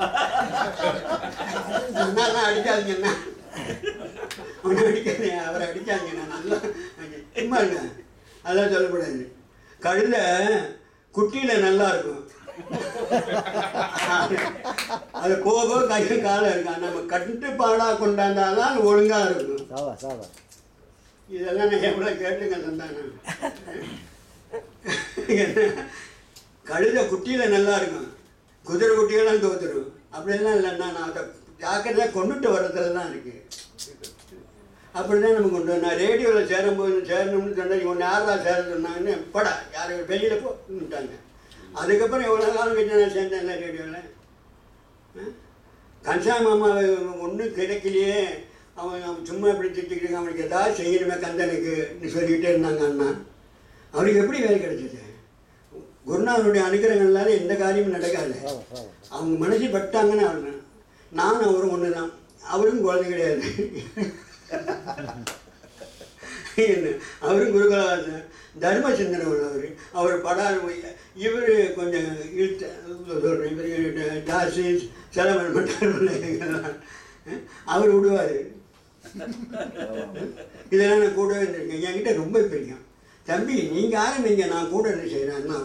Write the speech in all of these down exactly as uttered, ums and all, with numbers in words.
சொன்னா அடிக்காதீங்கண்ணா, ஒன்று அடிக்காது, அவரை அடிக்காதீங்கண்ணா, நல்லா சும்மா இருங்க, அதெல்லாம் சொல்லக்கூடாது. கழுதை குட்டியில் நல்லா இருக்கும், அது போக கையும் காலம் இருக்கா, நம்ம கட்டுப்பாடாக கொண்டாந்தாதான் அது ஒழுங்காக இருக்கும். இதெல்லாம் நான் எவ்வளோ கேட்டுங்க தந்தானே. கழுதை குட்டியில் நல்லா இருக்கும், குதிரை குட்டியெல்லாம் தோத்துரும். அப்படிலாம் இல்லைன்னா நான் அதை ஜாக்கிரதையாக கொண்டுட்டு வர்றதுல தான் இருக்குது. அப்படி தான் நம்ம கொண்டு நான் ரேடியோவில் சேரும்போது சேரணும்னு சொன்னால் ஒன்று யாரா சேர சொன்னாங்கன்னு படா யார் வெளியில் போட்டாங்க. அதுக்கப்புறம் எவ்வளோ காலம் கழிச்சு நான் சேர்ந்தேன் ரேடியோவில். கன்சா மாமா ஒன்றும் கிடைக்கலையே, அவன் அவன் சும்மா இப்படி திட்டிக்கிட்டு அவனுக்கு ஏதாவது செய்யணுமே கந்தனுக்கு சொல்லிக்கிட்டே இருந்தாங்க அண்ணா. அவனுக்கு எப்படி வேலை கிடைச்சிது? குருநாதனுடைய அனுகிரகங்களால எந்த காரியமும் நடக்காது. அவங்க மனசு பட்டாங்கன்னு அவங்க நான் அவரும் ஒன்று தான். அவரும் குழந்தை கிடையாது, அவரும் குருகுலவாசன் தர்ம சிந்தனை உள்ளவர். அவர் படா இவர் கொஞ்சம் இழுத்த சொல்கிறேன், இவர் ஜாஸ்தி செலவன் மட்டும் அவர் விடுவார். இதெல்லாம் நான் கூடவே இருந்திருக்கேன். என்கிட்ட ரொம்ப பிரிக்கும். தம்பி நீங்கள் ஆரம்பிங்க, நான் கூட என்ன செய்கிறேன்னா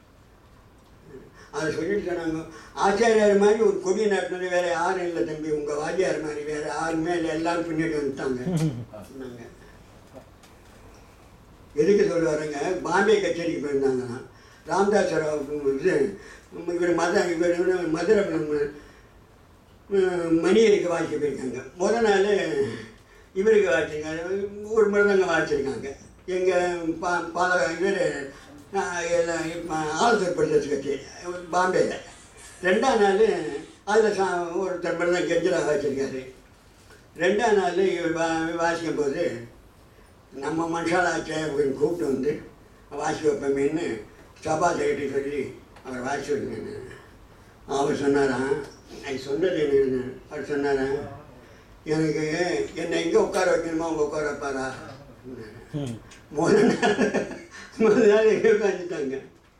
அதை சொல்லிட்டு சொன்னாங்க. ஆச்சாரியார் மாதிரி ஒரு கொடியை நாட்டினது வேறு யாரும் இல்லை தம்பி, உங்கள் வாத்தியார் மாதிரி வேறு யாருமே இல்லை, எல்லாரும் பின்னாடி வந்துட்டாங்க சொன்னாங்க. எதுக்கு சொல்லுவாருங்க, பாம்பே கச்சேரிக்கு போயிருந்தாங்கன்னா ராம்தாஸ் இது இவர் மத இவர் மதுரை மணியருக்கு வாசிக்க போயிருக்காங்க. முத நாள் இவருக்கு வாசிச்சிருக்காங்க, ஒரு மிருதங்க வாசிச்சிருக்காங்க. எங்கள் பா பால இவர் ஆளுநர் பிரதேச கட்சி பாம்பேயில். ரெண்டாம் நாள் அதில் சா ஒருத்தர் மிருதம் கெஞ்சலாக வாசிச்சிருக்காரு. ரெண்டாம் நாள் இவர் வா வாசிக்கும் போது நம்ம மனுஷாலாச்சே அப்படின்னு கூப்பிட்டு வந்து வாசி வைப்போமேன்னு சபா செக்ரட்டரி சொல்லி அவர் வாசி வைங்க. அவர் சொன்னாரான், அது சொன்னது என்ன, அவர் சொன்னாரான், எனக்கு என்னை எங்கே உட்கார வைக்கணுமோ அவங்க உட்கார வைப்பாரா. முதல் நாள் முதல் நாள் எங்கே உட்காந்துட்டாங்க.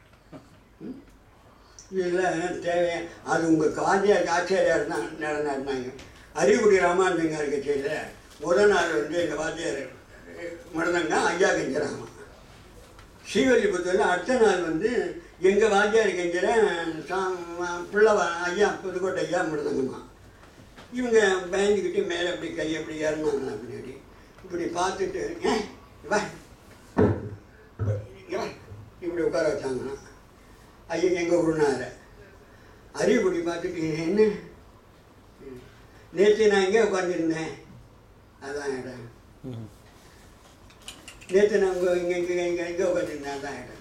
இதில் தேவை அது உங்கள் காந்தியார் ஆச்சாரியார் தான் நடந்தாங்க. அரிகுடி ராமானுஜங்கார் கட்சியில் முதல் நாள் வந்து எங்கள் வாத்தியார் மருதங்க ஐயா கெஞ்சராமா. ஸ்ரீவல்லிபுத்தூரில் அடுத்த நாள் வந்து எங்கள் வாத்தியார் கெஞ்சர சா பிள்ளை ஐயா புதுக்கோட்டை ஐயா மருதங்கம்மா. இவங்க பயந்துக்கிட்டு மேலே அப்படி கை அப்படி ஏறினாங்களா பின்னாடி. இப்படி பார்த்துட்டு ஏன் வா இப்படி உட்கார வச்சாங்கன்னா ஐயா எங்கள் குருநாதரை அரிகுடி பார்த்துட்டு என்ன நேற்று நான் எங்கே உட்காந்துருந்தேன் அதான் இடம், நேற்று நான் உங்கள் இங்கே இங்கே இங்கே எங்கே உட்காந்துருந்தேன் அதான் இடம்.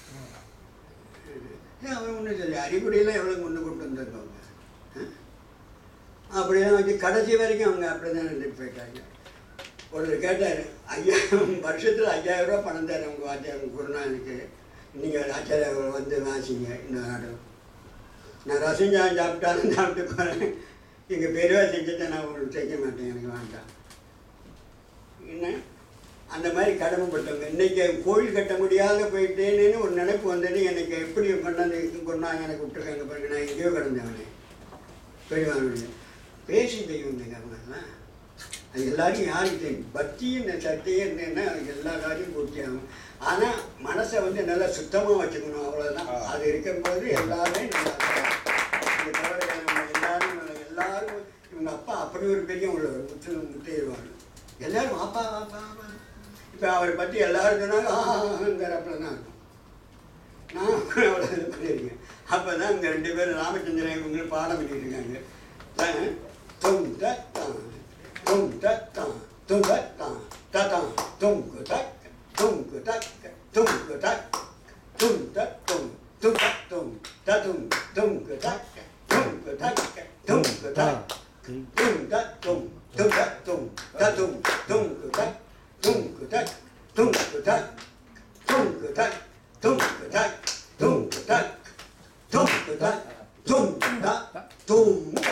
அவன் ஒன்றும் சொல்லி அரிகுடியெல்லாம் எவ்வளோ கொண்டு கொண்டு வந்துருக்கவங்க அப்படிதான் வச்சு கடைசி வரைக்கும் அவங்க அப்படி தான் இருந்துட்டு போயிட்டாங்க. ஒருத்தர் கேட்டார், ஐயா வருஷத்தில் ஐயாயிரம் ரூபா பணம் தரேன் உங்கள் வாத்தியார் குருநாதனுக்கு, நீங்கள் ஆச்சாரியா வந்து வாசிங்க இந்த நாடகம். நான் ரசஞ்சான் சாப்பிட்டாலும் சாப்பிட்டு போகிறேன், எங்கள் பெரியவா செஞ்சதை நான் உங்களுக்கு செய்ய மாட்டேன், எனக்கு வேண்டாம். என்ன அந்த மாதிரி கடமைப்பட்டவங்க. இன்றைக்கி கோவில் கட்ட முடியாத போயிட்டேன்னு ஒரு நினைப்பு வந்தது எனக்கு. எப்படி கொண்டாந்து கொண்டாங்க எனக்கு விட்டுருக்காங்க பாருங்க, நான் எங்கேயோ கிடந்தவனே பெரியவானுடைய பேசி தெய்வங்க அவங்கெல்லாம். அது எல்லாரையும் யாருக்கு தெரியும், பக்தியும் சட்டையே இருந்தேன்னா எல்லா காரியம் பூர்த்தி ஆகும். ஆனால் மனசை வந்து நல்லா சுத்தமாக வச்சுக்கணும், அவ்வளோதான். அது இருக்கும்போது எல்லாருமே நல்லா இந்த தவிர எல்லாரும் எல்லாரும் இவங்க அப்பா அப்படி ஒரு பெரிய உள்ளவர் முத்து முத்தையவாள் எல்லாரும் அப்பா அப்பா அப்பா. இப்போ அவரை பற்றி எல்லாரும் சொன்னாலும் ஆங்கிற தான் இருக்கும். நான் அவ்வளோ இது பண்ணியிருக்கேன். அப்போ தான் இந்த ரெண்டு பேரும் ராமச்சந்திரன் இவங்களும் பாடம் பண்ணியிருக்காங்க. தொம் தத்தான் தொம் தத்தான் தொம் தத்தான் தத்தான் தொங்கு தக் தொங்கு தக் தொங்கு தக் தும் தத்தும் தும் தத்தும் தத்தும் தொங்கு தக் தொங்கு தக் தொங்கு தக் தும் தத்தும் தும் தத்தும் தத்தும் தொங்கு தக் தொங்கு தக் தொங்கு தக் தொங்கு தக் தொங்கு தக் தொங்கு தக் தொங்கு தக் தொங்கு தக் தொங்கு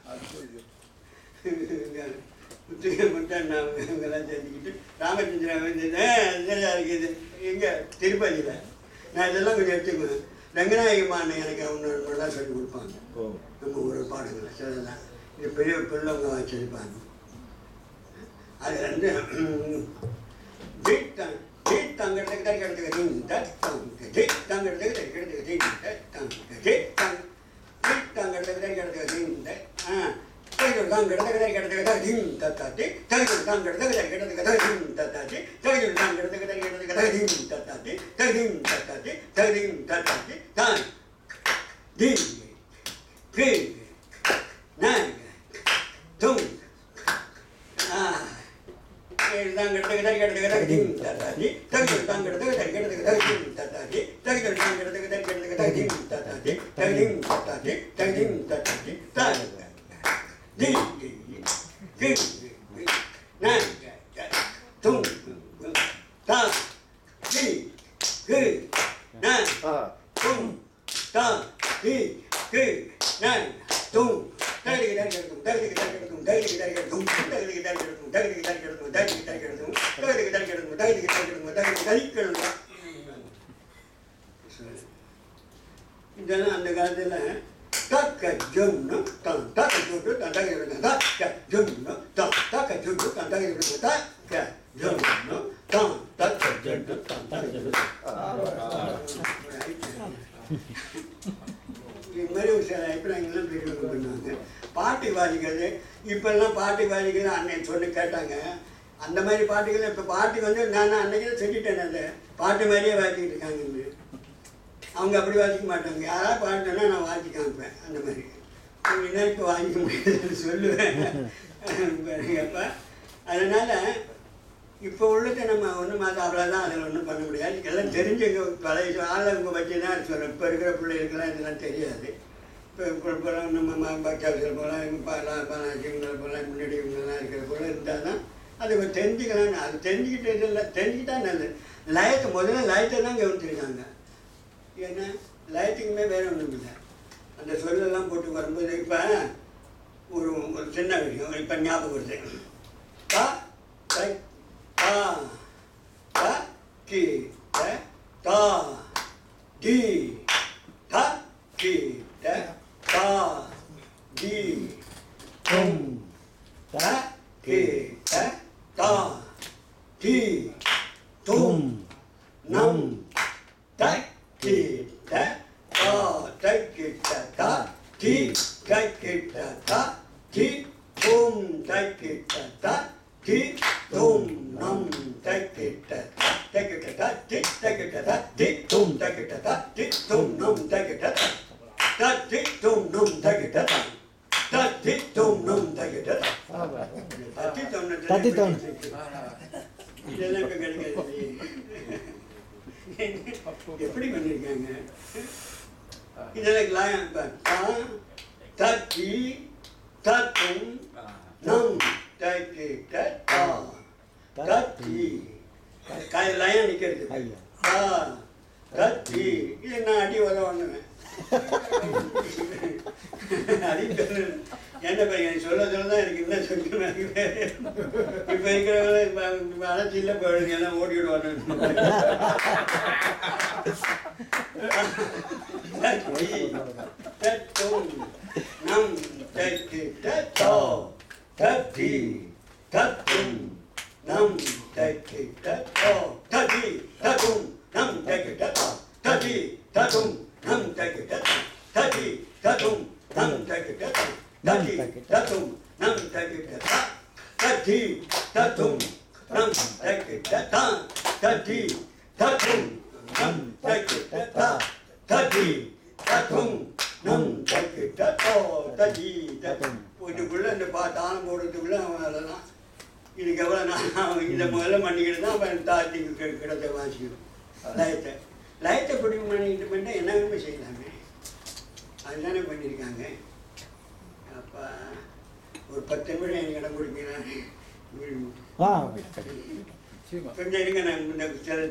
இவங்கெல்லாம் செஞ்சுக்கிட்டு ராமச்சந்திரன் வந்து இருக்குது எங்கே திருப்பதியில். நான் இதெல்லாம் கொஞ்சம் எடுத்துக்குவேன். ரங்கநாயகமான எனக்கு ஒன்று நல்லா சொல்லி கொடுப்பாங்க. நம்ம ஒரு பாடுங்களேன் சிலதான். இது பெரிய பிள்ளைங்க வச்சிருப்பாங்க. அது வந்து ஜெயித்தாங்க ஜெயித்தாங்கிறதுக்கு தான் கிடைச்சது ஜெயித்தாங்கிறதுக்கு தான் கிடைச்சது ஜெயித்தாங்க ஜெயித்தாங்க ஜெயித்தாங்கிறதுக்கு தான் கிடைச்சது ஆ தகுதியில் தாங்கிறதுக்கு தான் கிடைச்சது ஜீம் தத்தாச்சு தகுதியில் தாங்கிறதுக்கு தான் கிடைச்சது ஜீம் தத்தாச்சு தகுதியில் தாங்கிறதுக்கு தான் கிடைச்சது ஜீம் தத்தாச்சு தகுதியும் தத்தாச்சு தகுதியும் தத்தாச்சு தான் தி கே நாங்க தும் ஆ தாங்கிறதுக்கு தான் கிடைச்சது ஜீம் தத்தாச்சு தகுதியில் தாங்கிறதுக்கு தான் கிடைச்சது ஜீம் தத்தாச்சு தகுதியில் தாங்கிறதுக்கு தான் கிடைச்சது ஜீம் தத்தாச்சு தகுதியும் தத்தாச்சு தகுதியும் தத்தாச்சு தான் தி கே நாங்க தும் தா தி கே நாங்க தும் தா தி கே நாங்க தும் தகுதிக்கு தான் கிடைக்கும் தகுதிக்கு தான் கிடைக்கும் தகுதிக்கு தான் கிடைக்கும் தகுதிக்கு தான் கிடைக்கும் தகுதிக்கு தான் கிடைக்கும் தகுதிக்கு தான் கிடைக்கும் தகுதிக்கு தான் கிடைக்கும் தகுதிக்கு தான் கிடைக்கும் தகுதிக்கு கழிக்கணும். இதெல்லாம் அந்த காலத்தில் தக்க ஜொன்னு தான் தக்க ஜொன்னு தான் தக எடுக்கணும் தக்க ஜொன்னு தான் தக்க ஜொன்னு தான் தக எடுக்கணும் தக்க ஜொன்னு தான் தக்க ஜொன்னு தான் தக எடுக்கணும். இது மாதிரி ஒரு சில அபிப்பிராயங்கள்லாம் பெரியவங்க பண்ணுவாங்க. பாட்டு வாசிக்கிறது இப்போல்லாம் பாட்டு வாசிக்கிறது அன்னைக்கு சொல்லி கேட்டாங்க. அந்த மாதிரி பாட்டுகள் இப்போ பாட்டு வந்து நான் அன்னைக்கு தான் சொல்லிட்டேன். அந்த பாட்டு மாதிரியே வாசிக்கிட்டு இருக்காங்கன்னு அவங்க அப்படி வாசிக்க மாட்டாங்க. யாராவது பாட்டுன்னா நான் வாசி காமிப்பேன். அந்த மாதிரி என்ன இப்போ வாசிக்க முடியாதுன்னு சொல்லுவேன் அப்போ. அதனால் இப்போ உள்ளதை நம்ம ஒன்றும் மாற்ற அவ்வளோதான். அதில் ஒன்றும் பண்ண முடியாது. எல்லாம் தெரிஞ்சவங்க பழைய ஆளுங்க வச்சு தான் சொல்கிறேன். இப்போ இருக்கிற பிள்ளைகளுக்கெல்லாம் இதெல்லாம் தெரியாது. இப்போ இப்போ போகலாம் நம்ம பக்தாசிரியர் போகலாம் இவங்க பாலாம் பாலாஜி இவங்களை போகலாம் முன்னாடி இவங்கெல்லாம் இருக்கிற போல இருந்தால் தான் அது தெரிஞ்சுக்கலாம்னு. அது தெரிஞ்சுக்கிட்டு இல்லை தெரிஞ்சுக்கிட்டா நல்லது. லயத்தை முதல்ல லயத்தை தான் கவனிச்சிருக்காங்க. ஏன்னா லயத்துக்குமே வேறு ஒன்றும் இல்லை. அந்த சொல்லெல்லாம் போட்டு வரும்போது இப்போ ஒரு ஒரு சின்ன விஷயம் இப்போ ஞாபகம் வருது. கா கை தா த கி த தா டி த கி த தா டி தும் த கி த தா டி தும் நம் த கி த தா த கி த தா டி த கி த தா டி தும் த கி த தா டி தும் நம் த கி த தா த கி த தா டி த கி த தா டி தும் த கி த தா டி தும் நம் த கி த தா த டி தும் நம் த கி த தா த டி தும் நம் த கி த தா தட்டி தொண்ணு தட்டி தொண்ணு இதெல்லாம் இப்போ கிடைக்காது. எப்படி பண்ணியிருக்காங்க இதெல்லாம் லாயம் தட்டி தத்தும் நம் தட்டி தா தட்டி லயம் நிற்கிறது தா தட்டி இது நான் அடி உதவ ஒண்ணுவேன் அடி என்ன பையன் சொல்ல சொல்ல தான் எனக்கு என்ன சொல்லுவேன். இப்போ இருக்கிறவங்க அழைச்சியில் போயிடுங்க எல்லாம் ஓடிவிடுவானு. தத்தும் நம் தட்டி தத்தோ தட்டி தத்தும் நம் தட்டி தத்தோ தட்டி தத்தும் நம் தட்டி தத்தோ தட்டி தத்தும் நம் தட்டி தத்தோ தட்டி தத்தும் நம் தட்டி தத்தோ தட்டி தத்தும் நம் தட்டி தத்தா தட்டி தத்தும் நம் தட்டி தத்தா தட்டி தத்தும் நம் தட்டி தத்தா தட்டி தத்தும் நம் தட்டி தத்தோ தட்டி தத்தும். இதுக்குள்ளே இந்த பா தானம் போடுறதுக்குள்ளே அவன் அதெல்லாம் இதுக்கு எவ்வளோ நான் இதை முதல்ல பண்ணிக்கிட்டு தான் அவன் தாத்திக்கு கிடத்த வாசிக்கணும். லயத்தை லயத்தை பிடிக்க பண்ணிக்கிட்டு பண்ணிட்டால் என்ன வேணுமே செய்யலாமே. அதுதானே பண்ணியிருக்காங்க. அப்போ ஒரு பத்து நிமிடம் எனக்கு இடம் கொடுப்பீங்க. கொஞ்சம் இருங்க நான் இந்த சில